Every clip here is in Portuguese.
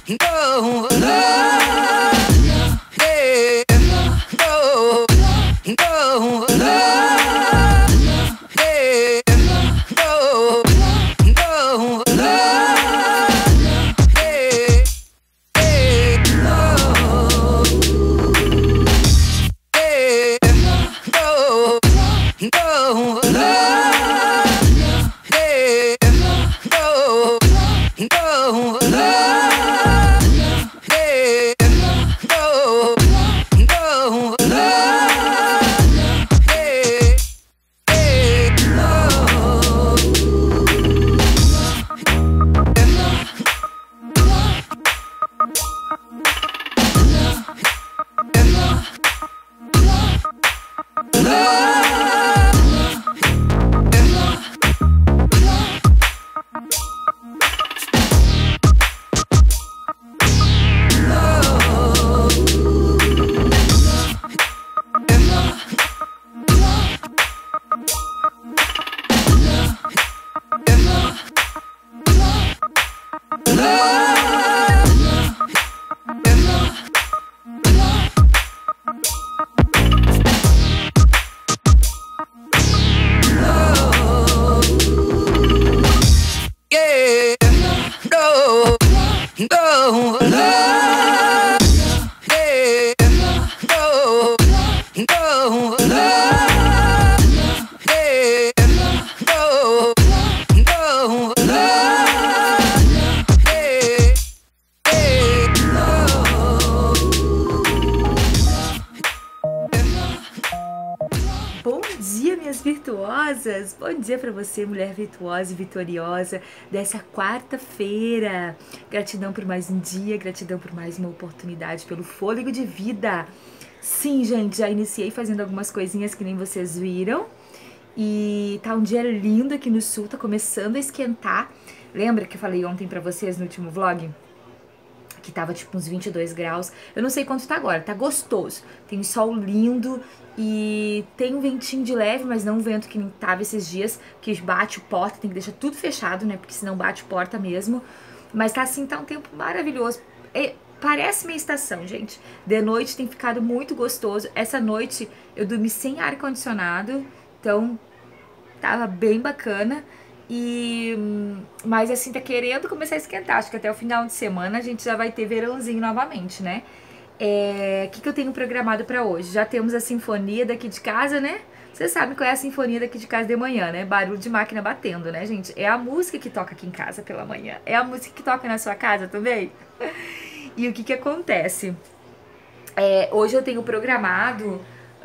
Virtuosas, bom dia para você, mulher virtuosa e vitoriosa dessa quarta-feira. Gratidão por mais um dia, gratidão por mais uma oportunidade, pelo fôlego de vida. Sim, gente, já iniciei fazendo algumas coisinhas que nem vocês viram. E tá um dia lindo aqui no sul, tá começando a esquentar. Lembra que eu falei ontem pra vocês no último vlog? Que tava tipo uns 22 graus. Eu não sei quanto tá agora, tá gostoso. Tem um sol lindo e tem um ventinho de leve, mas não um vento que nem tava esses dias, que bate porta, tem que deixar tudo fechado, né? Porque senão bate porta mesmo. Mas tá assim, tá um tempo maravilhoso. Parece minha estação, gente. De noite tem ficado muito gostoso. Essa noite eu dormi sem ar-condicionado, então tava bem bacana. Mas assim, tá querendo começar a esquentar. Acho que até o final de semana a gente já vai ter verãozinho novamente, né? O que eu tenho programado pra hoje? Já temos a sinfonia daqui de casa, né? Vocês sabem qual é a sinfonia daqui de casa de manhã, né? Barulho de máquina batendo, né, gente? É a música que toca aqui em casa pela manhã. É a música que toca na sua casa também? E o que acontece? Hoje eu tenho programado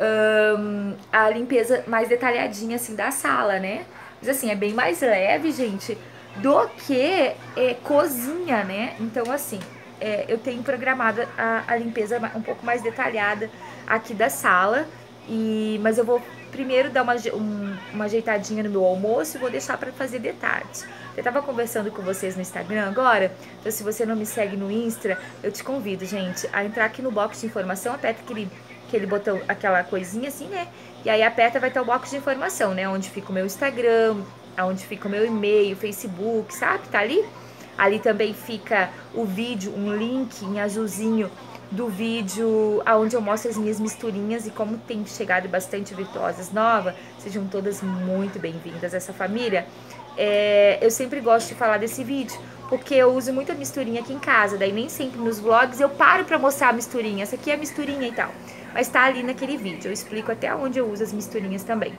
a limpeza mais detalhadinha, assim, da sala, né? Mas assim, é bem mais leve, gente, do que cozinha, né? Então, assim, eu tenho programado a limpeza um pouco mais detalhada aqui da sala. Mas eu vou primeiro dar uma ajeitadinha no meu almoço e vou deixar pra fazer de tarde. Eu tava conversando com vocês no Instagram agora, então se você não me segue no Insta, eu te convido, gente, a entrar aqui no box de informação, aperta aquele botão, aquela coisinha assim, né? E aí aperta, vai ter o box de informação, né? Onde fica o meu Instagram, onde fica o meu e-mail, Facebook, sabe? Tá ali? Ali também fica o vídeo, um link em azulzinho do vídeo onde eu mostro as minhas misturinhas e como tem chegado bastante virtuosas novas. Sejam todas muito bem-vindas a essa família. Eu sempre gosto de falar desse vídeo, porque eu uso muita misturinha aqui em casa, daí nem sempre nos vlogs eu paro pra mostrar a misturinha, essa aqui é a misturinha e tal, mas tá ali naquele vídeo, eu explico até onde eu uso as misturinhas também.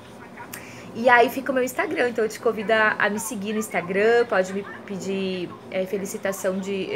E aí fica o meu Instagram, então eu te convido a me seguir no Instagram, pode me pedir felicitação de...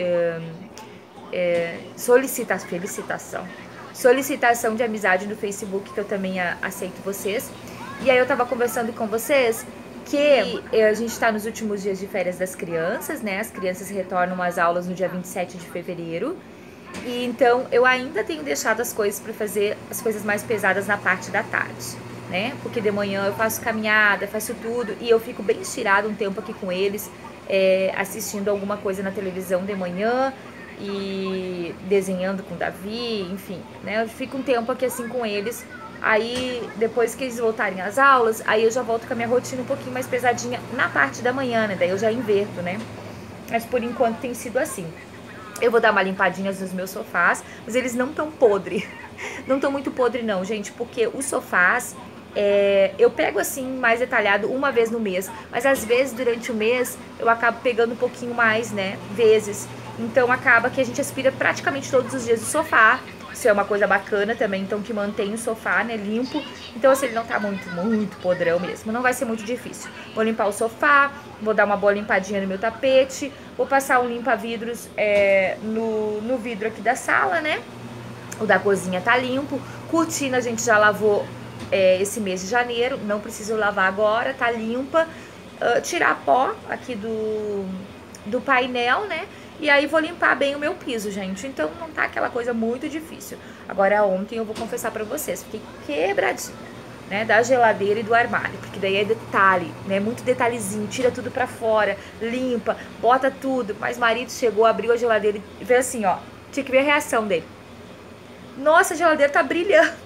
solicitação de amizade no Facebook, que eu também aceito vocês. E aí eu tava conversando com vocês que a gente tá nos últimos dias de férias das crianças, né? As crianças retornam às aulas no dia 27 de fevereiro. E então eu ainda tenho deixado as coisas para fazer as coisas mais pesadas na parte da tarde, né? Porque de manhã eu faço caminhada, faço tudo e eu fico bem estirado um tempo aqui com eles, assistindo alguma coisa na televisão de manhã e desenhando com o Davi, enfim, né? Eu fico um tempo aqui assim com eles. Aí, depois que eles voltarem às aulas, aí eu já volto com a minha rotina um pouquinho mais pesadinha na parte da manhã, né? Daí eu já inverto, né? Mas por enquanto tem sido assim. Eu vou dar uma limpadinha nos meus sofás, mas eles não tão podre. Não tão muito podre não, gente, porque os sofás, eu pego assim mais detalhado uma vez no mês, mas às vezes durante o mês eu acabo pegando um pouquinho mais, né, vezes. Então acaba que a gente aspira praticamente todos os dias o sofá. Isso é uma coisa bacana também, então que mantém o sofá, né, limpo. Então assim, ele não tá muito podrão mesmo, não vai ser muito difícil. Vou limpar o sofá, vou dar uma boa limpadinha no meu tapete, vou passar um limpa-vidros no vidro aqui da sala, né. O da cozinha tá limpo, cortina a gente já lavou esse mês de janeiro, não preciso lavar agora, tá limpa. Tirar pó aqui do painel, né? E aí vou limpar bem o meu piso, gente. Então não tá aquela coisa muito difícil. Agora ontem eu vou confessar pra vocês, fiquei quebradinha, né? Da geladeira e do armário, porque daí é detalhe, né? Muito detalhezinho, tira tudo pra fora, limpa, bota tudo. Mas marido chegou, abriu a geladeira e veio assim, ó. Tinha que ver a reação dele. Nossa, a geladeira tá brilhando.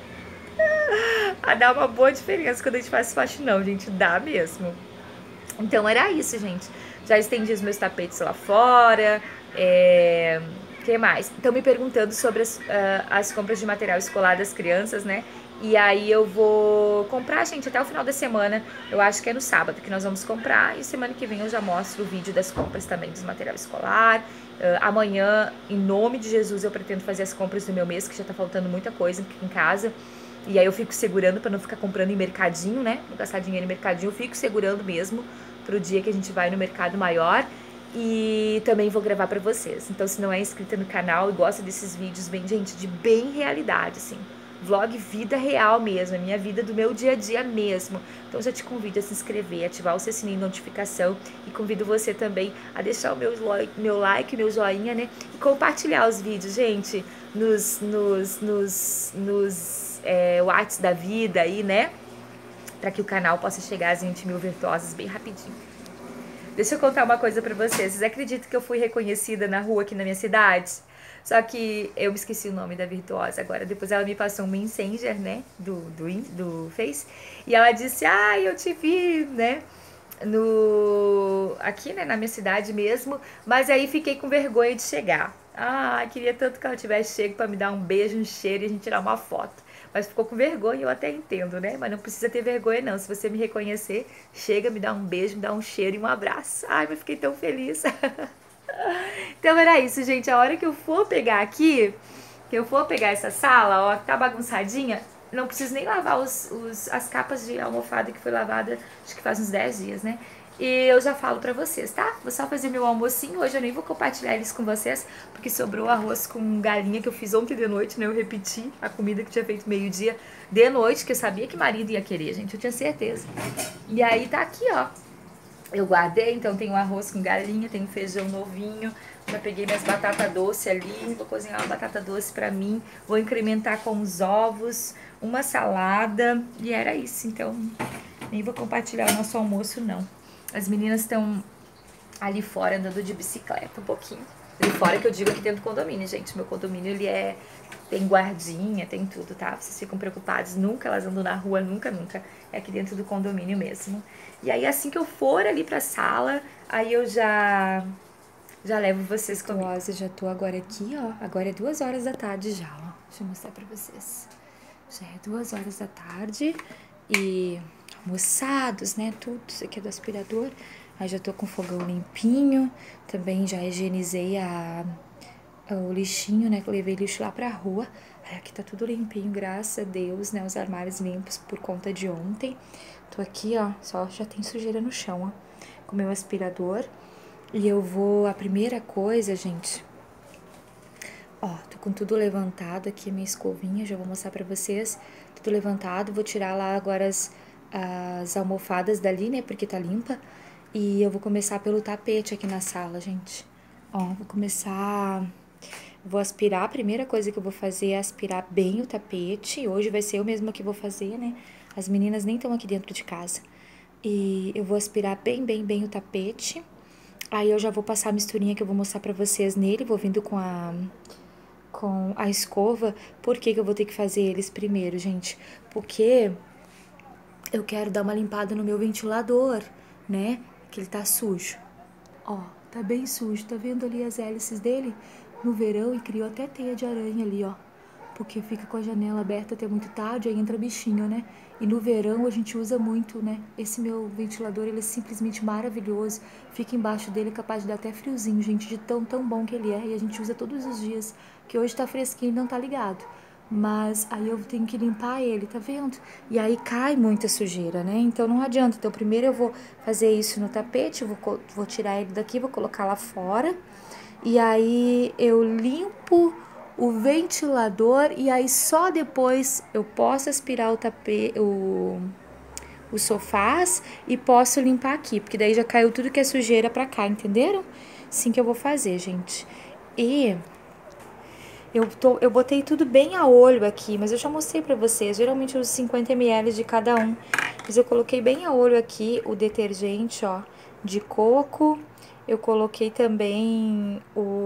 Dá uma boa diferença quando a gente faz faxinão, gente. Dá mesmo. Então era isso, gente. Já estendi os meus tapetes lá fora. Que mais? Estão me perguntando sobre as compras de material escolar das crianças, né? E aí eu vou comprar, gente, até o final da semana. Eu acho que é no sábado que nós vamos comprar. E semana que vem eu já mostro o vídeo das compras também dos material escolar. Amanhã, em nome de Jesus, eu pretendo fazer as compras do meu mês, que já tá faltando muita coisa aqui em casa. E aí eu fico segurando pra não ficar comprando em mercadinho, né? Não gastar dinheiro em mercadinho, eu fico segurando mesmo pro dia que a gente vai no mercado maior. E também vou gravar pra vocês. Então, se não é inscrita no canal e gosta desses vídeos bem, gente, de bem realidade, assim, vlog vida real mesmo, a minha vida do meu dia a dia mesmo. Então já te convido a se inscrever, ativar o seu sininho de notificação e convido você também a deixar o meu like, meu joinha, né? E compartilhar os vídeos, gente, nos Whats da vida aí, né? Pra que o canal possa chegar às 20 mil virtuosas bem rapidinho. Deixa eu contar uma coisa pra vocês. Vocês acreditam que eu fui reconhecida na rua aqui na minha cidade? Só que eu me esqueci o nome da virtuosa agora. Depois ela me passou um messenger, né? Do Face. E ela disse, eu te vi, né? Aqui, né? Na minha cidade mesmo. Mas aí fiquei com vergonha de chegar. Queria tanto que ela tivesse chego pra me dar um beijo, um cheiro e a gente tirar uma foto. Mas ficou com vergonha, eu até entendo, né? Mas não precisa ter vergonha, não. Se você me reconhecer, chega, me dá um beijo, me dá um cheiro e um abraço. Mas fiquei tão feliz. Então era isso, gente. A hora que eu for pegar aqui, que eu for pegar essa sala, ó, que tá bagunçadinha, não preciso nem lavar as capas de almofada que foi lavada, acho que faz uns 10 dias, né? E eu já falo pra vocês, tá? Vou só fazer meu almocinho. Hoje eu nem vou compartilhar eles com vocês, porque sobrou arroz com galinha que eu fiz ontem de noite, né? Eu repeti a comida que tinha feito meio-dia de noite, que eu sabia que marido ia querer, gente. Eu tinha certeza. E aí tá aqui, ó. Eu guardei, então tem um arroz com galinha, tem um feijão novinho. Já peguei minhas batatas doces ali, vou cozinhar uma batata doce pra mim. Vou incrementar com os ovos, uma salada. E era isso, então nem vou compartilhar o nosso almoço, não. As meninas estão ali fora andando de bicicleta um pouquinho. Ali fora que eu digo aqui dentro do condomínio, gente. Meu condomínio, ele tem guardinha, tem tudo, tá? Vocês ficam preocupados, nunca elas andam na rua, nunca. É aqui dentro do condomínio mesmo. E aí assim que eu for ali pra sala, aí eu já levo vocês comigo. Eu já tô agora aqui, ó. Agora é 2 horas da tarde já, ó. Deixa eu mostrar pra vocês. Já é 2 horas da tarde e almoçados, né? Tudo isso aqui é do aspirador. Aí já tô com o fogão limpinho. Também já higienizei o lixinho, né? Que eu levei lixo lá pra rua. Aí aqui tá tudo limpinho, graças a Deus, né? Os armários limpos por conta de ontem. Tô aqui, ó, só já tem sujeira no chão, ó. Com o meu aspirador. E eu vou, a primeira coisa, gente... Ó, tô com tudo levantado aqui, a minha escovinha, já vou mostrar pra vocês. Tudo levantado, vou tirar lá agora as almofadas dali, né, porque tá limpa. E eu vou começar pelo tapete aqui na sala, gente. Ó, vou começar... Vou aspirar, a primeira coisa que eu vou fazer é aspirar bem o tapete. Hoje vai ser eu mesma que vou fazer, né. As meninas nem estão aqui dentro de casa. E eu vou aspirar bem o tapete. Aí eu já vou passar a misturinha que eu vou mostrar pra vocês nele. Vou vindo com a escova. Por que eu vou ter que fazer eles primeiro, gente? Porque eu quero dar uma limpada no meu ventilador, né? Que ele tá sujo. Ó, Tá bem sujo, tá vendo ali as hélices dele? No verão, e criou até teia de aranha ali, ó. Porque fica com a janela aberta até muito tarde, aí entra bichinho, né? E no verão a gente usa muito, né? Esse meu ventilador, ele é simplesmente maravilhoso. Fica embaixo dele, é capaz de dar até friozinho, gente, de tão bom que ele é. E a gente usa todos os dias, que hoje tá fresquinho e não tá ligado. Mas aí eu tenho que limpar ele, tá vendo? E aí cai muita sujeira, né? Então não adianta. Então primeiro eu vou fazer isso no tapete, vou tirar ele daqui, vou colocar lá fora. E aí eu limpo o ventilador e aí só depois eu posso aspirar o tapete, os sofás e posso limpar aqui, porque daí já caiu tudo que é sujeira pra cá, entenderam? Assim que eu vou fazer, gente. E eu botei tudo bem a olho aqui, mas eu já mostrei pra vocês, geralmente eu uso 50 ml de cada um, mas eu coloquei bem a olho aqui o detergente, ó, de coco. Eu coloquei também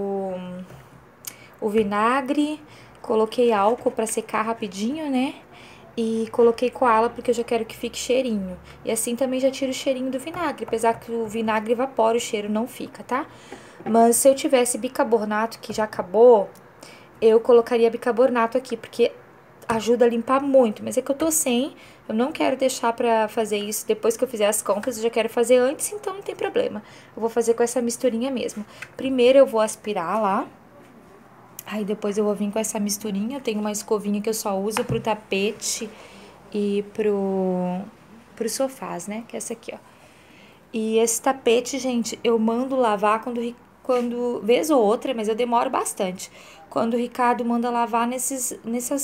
o vinagre, coloquei álcool para secar rapidinho, né? E coloquei coala porque eu já quero que fique cheirinho. E assim também já tiro o cheirinho do vinagre, apesar que o vinagre evapora, o cheiro não fica, tá? Mas se eu tivesse bicarbonato, que já acabou, eu colocaria bicarbonato aqui, porque ajuda a limpar muito. Mas é que eu tô sem, eu não quero deixar pra fazer isso depois que eu fizer as compras, eu já quero fazer antes, então não tem problema. Eu vou fazer com essa misturinha mesmo. Primeiro eu vou aspirar lá. Aí depois eu vou vir com essa misturinha. Eu tenho uma escovinha que eu só uso pro tapete e pro sofás, né? Que é essa aqui, ó. E esse tapete, gente, eu mando lavar quando vez ou outra, mas eu demoro bastante. Quando o Ricardo manda lavar nesses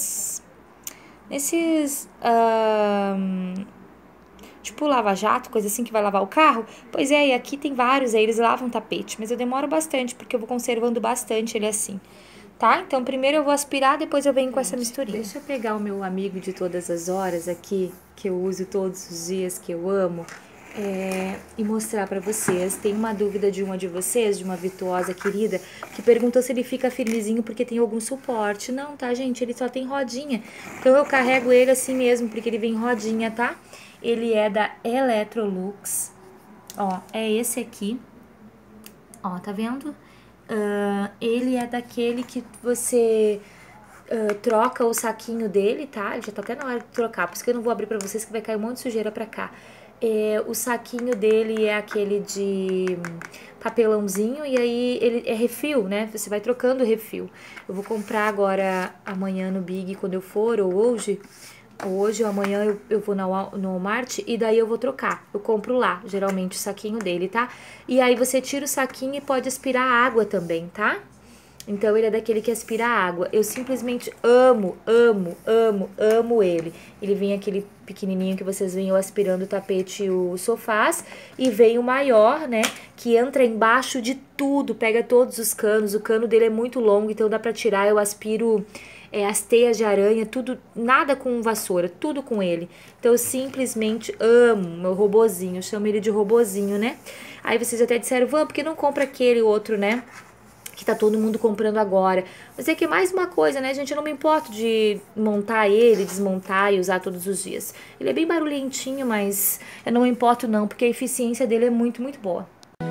tipo lava-jato, coisa assim que vai lavar o carro. Pois é, e aqui tem vários, aí eles lavam tapete, mas eu demoro bastante, porque eu vou conservando bastante ele assim. Tá? Então, primeiro eu vou aspirar, depois eu venho com essa misturinha. Deixa eu pegar o meu amigo de todas as horas aqui, que eu uso todos os dias, que eu amo, e mostrar pra vocês. Tem uma dúvida de uma de vocês, de uma virtuosa querida, que perguntou se ele fica firmezinho porque tem algum suporte. Não, tá, gente? Ele só tem rodinha. Então, eu carrego ele assim mesmo, porque ele vem rodinha, tá? Ele é da Electrolux. Ó, é esse aqui. Ó, tá vendo? Ele é daquele que você troca o saquinho dele, tá? Ele já tá até na hora de trocar, por isso que eu não vou abrir pra vocês, que vai cair um monte de sujeira pra cá. O saquinho dele é aquele de papelãozinho, e aí ele é refil, né? Você vai trocando o refil. Eu vou comprar agora, amanhã no Big, quando eu for, ou hoje ou amanhã eu vou no Walmart e daí eu vou trocar. Eu compro lá, geralmente, o saquinho dele, tá? E aí você tira o saquinho e pode aspirar água também, tá? Então, ele é daquele que aspira água. Eu simplesmente amo ele. Ele vem aquele pequenininho que vocês veem eu aspirando o tapete e os sofás. E vem o maior, né? Que entra embaixo de tudo, pega todos os canos. O cano dele é muito longo, então dá pra tirar. Eu aspiro as teias de aranha, tudo, nada com vassoura, tudo com ele. Então eu simplesmente amo meu robozinho, eu chamo ele de robozinho, né? Aí vocês até disseram, Van, por que não compra aquele outro, né? Que tá todo mundo comprando agora. Mas é que mais uma coisa, né, gente? Eu não me importo de montar ele, desmontar e usar todos os dias. Ele é bem barulhentinho, mas eu não me importo não, porque a eficiência dele é muito, muito boa.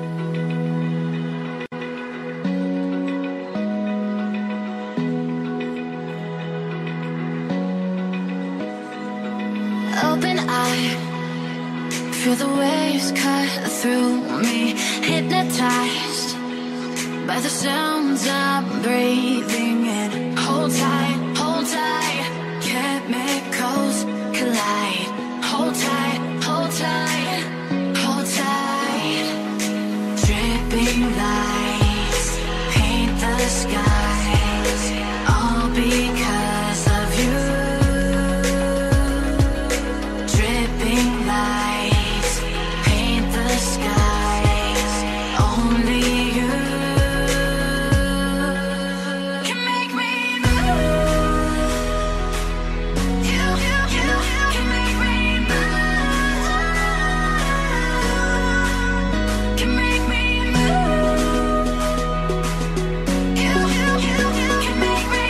Open eye, feel the waves cut through me, hypnotized by the sounds I'm breathing in. Hold tight, chemicals collide. Hold tight, hold tight, hold tight. Dripping lights paint the skies, all because of you. Dripping lights paint the skies, only you can make me move. You can make me move. Can make me move. You can make me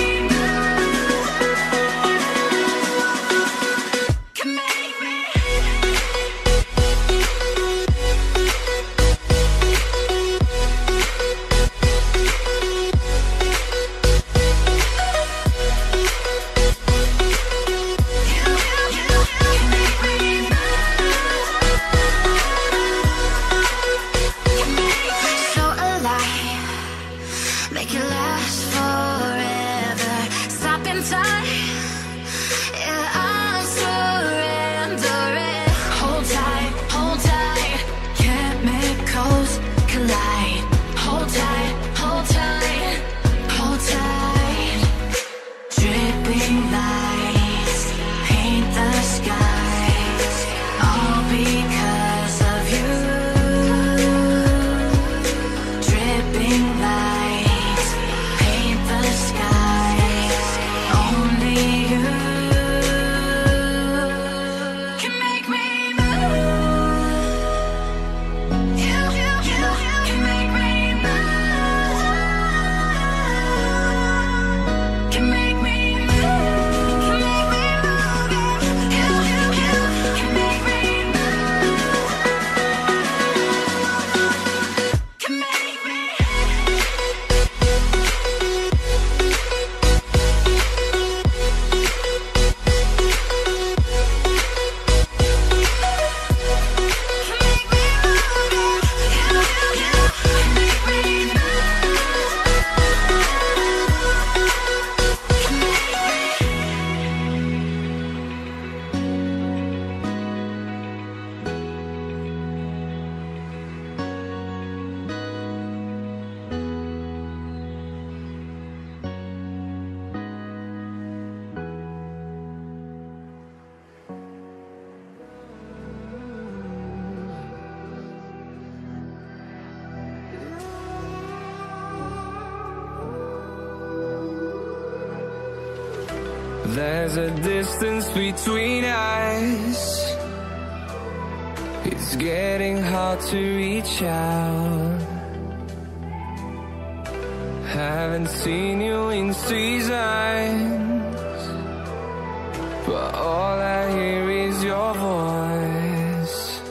There's a distance between us. It's getting hard to reach out. Haven't seen you in seasons, but all I hear is your voice.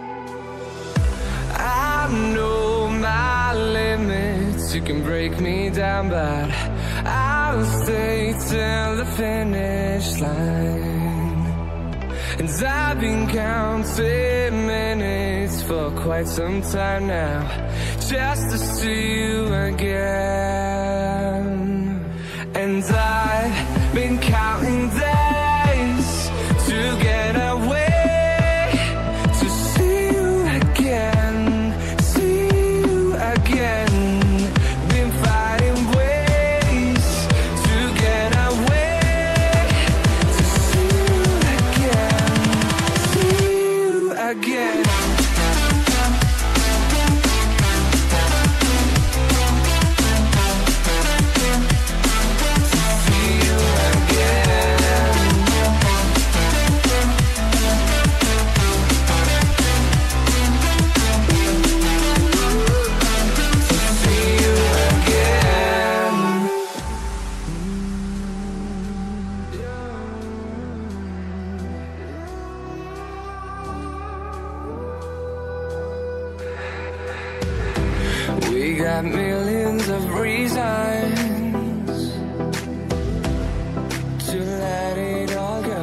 I know my limits, you can break me down, but I'll stay till the finish line. And I've been counting minutes for quite some time now, just to see you again. And I've been counting days to get away, to see you again, see you again. Been fighting ways to get away, to see you again, see you again. We got millions of reasons to let it all go.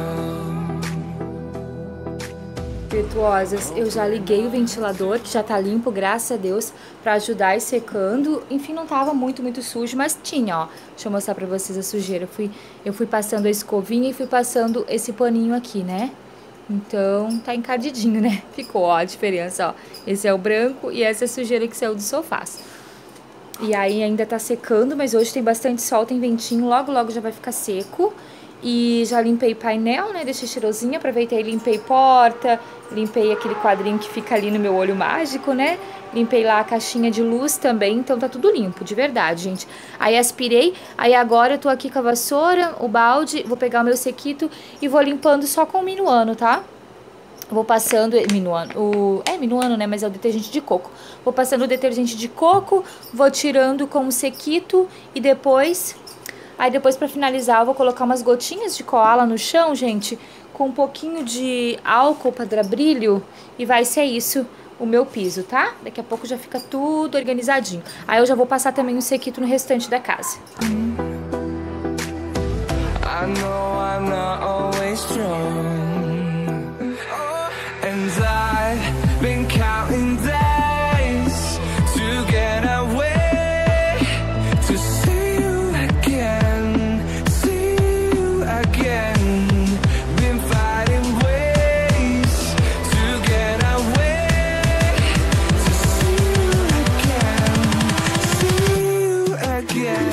Virtuosas, eu já liguei o ventilador, que já tá limpo, graças a Deus, pra ajudar e secando. Enfim, não tava muito sujo, mas tinha, ó. Deixa eu mostrar pra vocês a sujeira. Eu fui passando a escovinha e fui passando esse paninho aqui, né? Então, tá encardidinho, né? Ficou, ó, a diferença, ó. Esse é o branco e essa é a sujeira que saiu dos sofás. E aí ainda tá secando, mas hoje tem bastante sol, tem ventinho, logo já vai ficar seco. E já limpei painel, né, deixei cheirosinho, aproveitei e limpei porta, limpei aquele quadrinho que fica ali no meu olho mágico, né. Limpei lá a caixinha de luz também, então tá tudo limpo, de verdade, gente. Aí aspirei, aí agora eu tô aqui com a vassoura, o balde, vou pegar o meu sequito e vou limpando só com o minuano, tá? Vou passando, minuano, né, mas é o detergente de coco. Vou passando o detergente de coco, vou tirando com o sequito e depois... Aí depois pra finalizar eu vou colocar umas gotinhas de koala no chão, gente, com um pouquinho de álcool pra dar brilho e vai ser isso o meu piso, tá? Daqui a pouco já fica tudo organizadinho. Aí eu já vou passar também o sequito no restante da casa. I know I'm not always strong, and I've been counting days to get away, to see you again, see you again. Been fighting ways to get away, to see you again.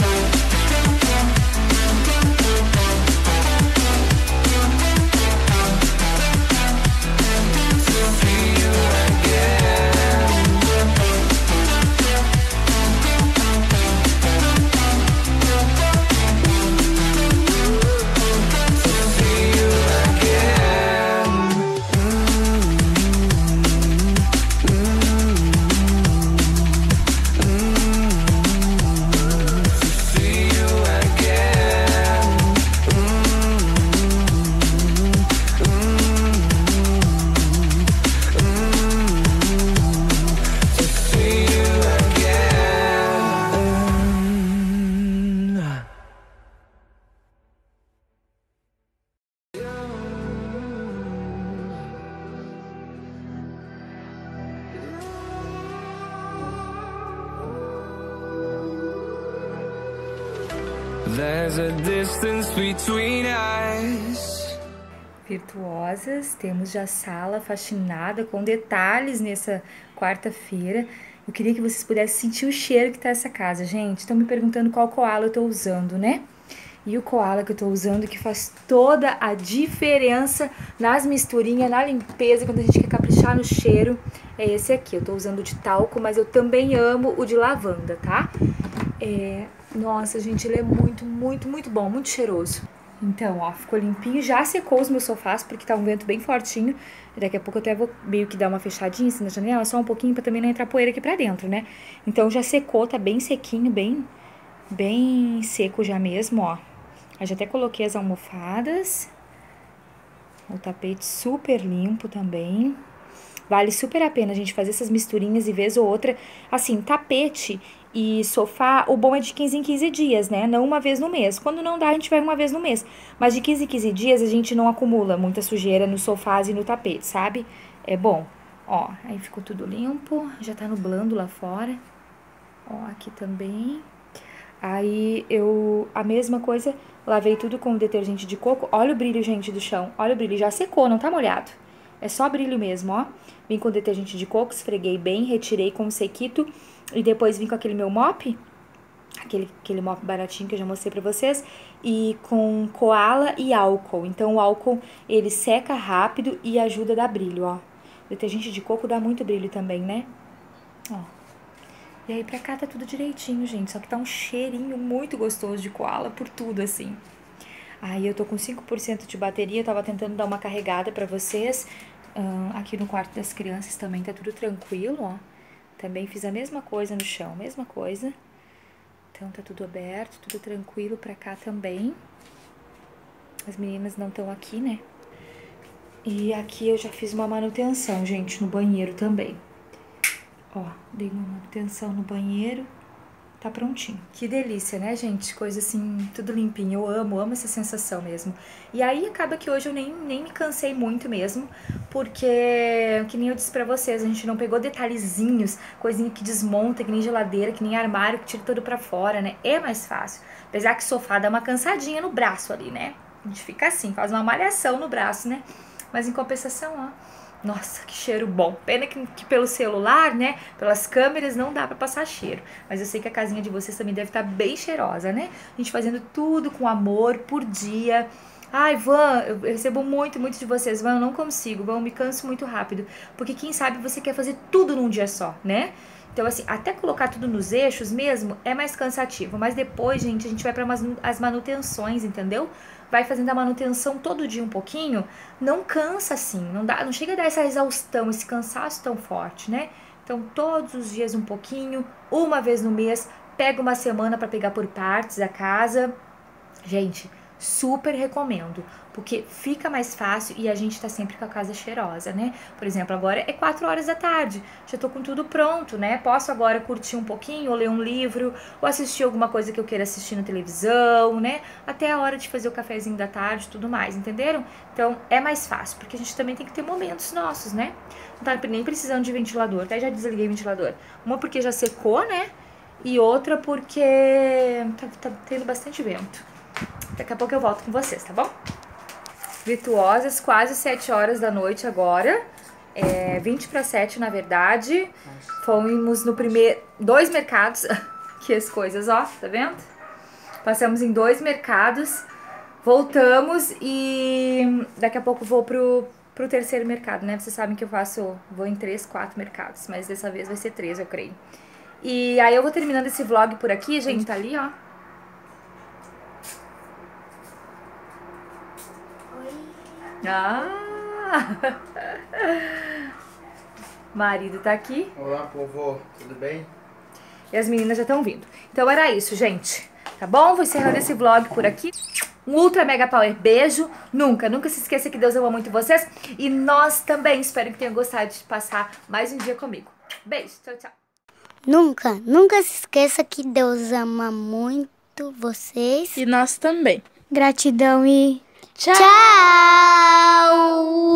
There's a distance between us. Virtuosas, temos já a sala faxinada com detalhes nessa quarta-feira. Eu queria que vocês pudessem sentir o cheiro que tá essa casa, gente. Estão me perguntando qual koala eu tô usando, né? E o koala que eu tô usando, que faz toda a diferença nas misturinhas, na limpeza, quando a gente quer caprichar no cheiro, é esse aqui. Eu tô usando o de talco, mas eu também amo o de lavanda, tá? Nossa, gente, ele é muito bom, muito cheiroso. Então, ó, ficou limpinho. Já secou os meus sofás, porque tá um vento bem fortinho. Daqui a pouco eu até vou meio que dar uma fechadinha assim na janela, só um pouquinho pra também não entrar poeira aqui pra dentro, né? Então já secou, tá bem sequinho, bem seco já mesmo, ó. Eu já até coloquei as almofadas. O tapete super limpo também. Vale super a pena a gente fazer essas misturinhas e vez ou outra. Assim, tapete e sofá, o bom é de 15 em 15 dias, né? Não uma vez no mês. Quando não dá, a gente vai uma vez no mês. Mas de 15 em 15 dias a gente não acumula muita sujeira nos sofás e no tapete, sabe? É bom. Ó, aí ficou tudo limpo. Já tá nublando lá fora. Ó, aqui também. Aí a mesma coisa, lavei tudo com detergente de coco. Olha o brilho, gente, do chão. Olha o brilho, já secou, não tá molhado. É só brilho mesmo, ó. Vim com detergente de coco, esfreguei bem, retirei com o sequito. E depois vim com aquele meu mop, aquele mop baratinho que eu já mostrei pra vocês. E com coala e álcool. Então o álcool, ele seca rápido e ajuda a dar brilho, ó. Detergente de coco dá muito brilho também, né? Ó. E aí pra cá tá tudo direitinho, gente. Só que tá um cheirinho muito gostoso de koala por tudo, assim. Aí eu tô com 5% de bateria. Eu tava tentando dar uma carregada pra vocês. Aqui no quarto das crianças também tá tudo tranquilo, ó. Também fiz a mesma coisa no chão, mesma coisa. Então tá tudo aberto, tudo tranquilo pra cá também. As meninas não estão aqui, né? E aqui eu já fiz uma manutenção, gente, no banheiro também. Ó, dei uma manutenção no banheiro, tá prontinho. Que delícia, né, gente? Coisa assim, tudo limpinho. Eu amo essa sensação mesmo. E aí acaba que hoje eu nem me cansei muito mesmo, porque, que nem eu disse pra vocês, a gente não pegou detalhezinhos, coisinha que desmonta, que nem geladeira, que nem armário, que tira tudo pra fora, né? É mais fácil. Apesar que sofá dá uma cansadinha no braço ali, né? A gente fica assim, faz uma malhação no braço, né? Mas em compensação, ó. Nossa, que cheiro bom. Pena que pelo celular, né, pelas câmeras não dá pra passar cheiro. Mas eu sei que a casinha de vocês também deve estar bem cheirosa, né? A gente fazendo tudo com amor, por dia. Ai, Van, eu recebo muito de vocês. Van, eu não consigo. Van, eu me canso muito rápido. Porque quem sabe você quer fazer tudo num dia só, né? Então, assim, até colocar tudo nos eixos mesmo é mais cansativo. Mas depois, gente, a gente vai para as manutenções, entendeu? Vai fazendo a manutenção todo dia um pouquinho, não cansa assim, não chega a dar essa exaustão, esse cansaço tão forte, né? Então, todos os dias um pouquinho, uma vez no mês, pega uma semana para pegar por partes a casa. Gente, super recomendo, porque fica mais fácil e a gente tá sempre com a casa cheirosa, né? Por exemplo, agora é 4 horas da tarde, já tô com tudo pronto, né? Posso agora curtir um pouquinho, ou ler um livro, ou assistir alguma coisa que eu queira assistir na televisão, né? Até a hora de fazer o cafezinho da tarde e tudo mais, entenderam? Então, é mais fácil, porque a gente também tem que ter momentos nossos, né? Não tá nem precisando de ventilador, até já desliguei o ventilador. Uma porque já secou, né? E outra porque tá tendo bastante vento. Daqui a pouco eu volto com vocês, tá bom? Virtuosas, quase 7 horas da noite agora. 20 para 7, na verdade. Fomos no primeiro... 2 mercados. Que as coisas, ó, tá vendo? Passamos em 2 mercados. Voltamos e daqui a pouco vou pro terceiro mercado, né? Vocês sabem que eu vou em 3, 4 mercados. Mas dessa vez vai ser 3, eu creio. E aí eu vou terminando esse vlog por aqui, gente. Tá ali, ó. Ah! Marido tá aqui. Olá, povo, tudo bem? E as meninas já estão vindo. Então era isso, gente. Tá bom? Vou encerrando esse vlog por aqui. Um ultra mega power beijo. Nunca se esqueça que Deus ama muito vocês. E nós também. Espero que tenham gostado de passar mais um dia comigo. Beijo, tchau, tchau. Nunca se esqueça que Deus ama muito vocês. E nós também. Gratidão e Tchau! tchau!